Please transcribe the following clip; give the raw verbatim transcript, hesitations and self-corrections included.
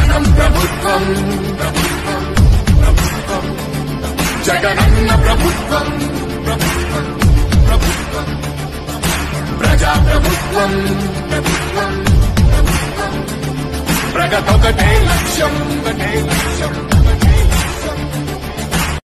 జనం ప్రభుత్వం ప్రభుత్వం ప్రభుత్వం జగనన్న ప్రభుత్వం ప్రభుత్వం ప్రభుత్వం ప్రజా ప్రభుత్వం ప్రభుత్వం ప్రభుత్వం ప్రగతొకటే లక్ష్యం ఒకటే లక్ష్యం